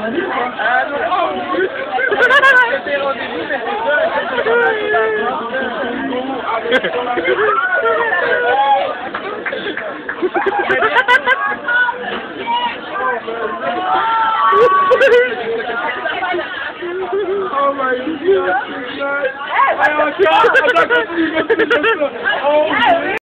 Ah non, c'était rendez-vous, mais c'est ça, oh my God! Oh, God!